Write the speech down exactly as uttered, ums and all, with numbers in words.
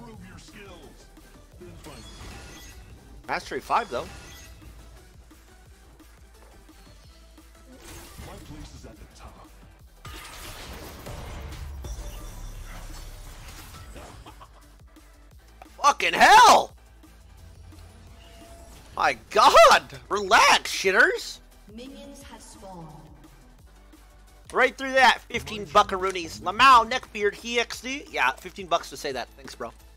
Mastery five though. My place is at the top. Fucking hell! My God! Relax, shitters! Minions have spawned. Right through that, fifteen buckaroonies. Lamau, Neckbeard, E X D. Yeah, fifteen bucks to say that. Thanks, bro.